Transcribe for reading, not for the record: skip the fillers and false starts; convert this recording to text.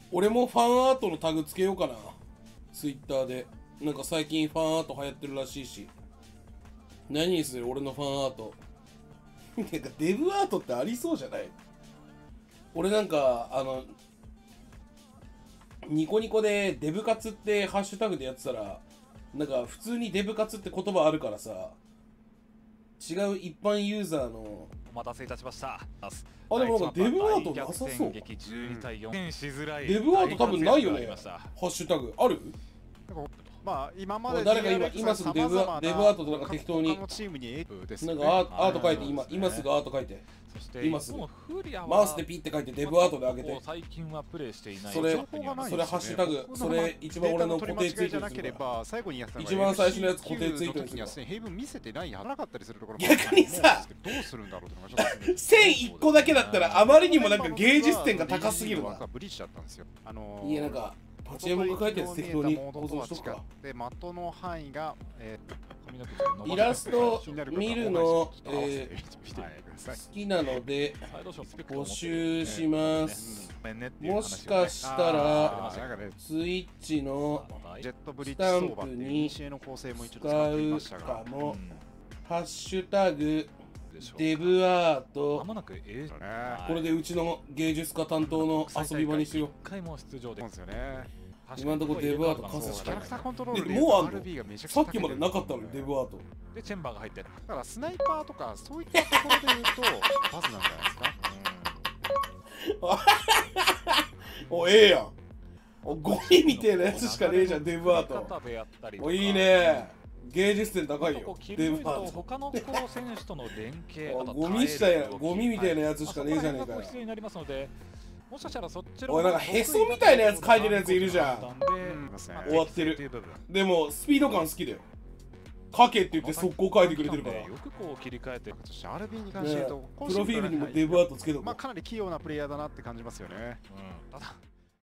俺もファンアートのタグつけようかな。ツイッターで。なんか最近ファンアート流行ってるらしいし。何にする俺のファンアート。なんかデブアートってありそうじゃない？俺なんか、ニコニコでデブ活ってハッシュタグでやってたら、なんか普通にデブ活って言葉あるからさ、違う一般ユーザーの。 お待たせいたしました。 あ、でもなんかデブアートなさそう。デブアート多分ないよね。ハッシュタグある？ まあ今まで誰か今すぐデブアートとなんか適当になんかアート書いて今すぐアート書いて今すぐマウスでピッて書いてデブアートで上げてそれハッシュタグそれ一番俺の固定ツイートにするから一番最初のやつ固定ツイートにする逆にさ線1個だけだったらあまりにもなんか芸術点が高すぎるわ。いやなんかパチエモが書いたやつ適当に保存しとくか。 で、的の範囲が、 イラスト見るの、好きなので募集します。もしかしたらスイッチのスタンプに使うかも。ハッシュタグデブアート。これでうちの芸術家担当の遊び場にしよう。今のところデブアート完成しかない。もうあんの？さっきまでなかったのにデブアート。 でチェンバーが入ってる。 だからスナイパーとかそういったところで言うとバズなんじゃないですか。 お、ええやん。ゴミみたいなやつしかねえじゃんデブアート。お、いいね。芸術点高いよ。デブアート。 他の選手との連携、 ゴミみたいなやつしかねえじゃねえかよ。 もしかしたらそっちのおいなんかへそみたいなやつ書いてるやついるじゃん。終わってる。でもスピード感好きだよ。書けって言って速攻書いてくれてるから。 よくこう切り替えて。 RB に関して言うと、 プロフィールにもデブアートつけとこう。 かなり器用なプレイヤーだなって感じますよね。 ただ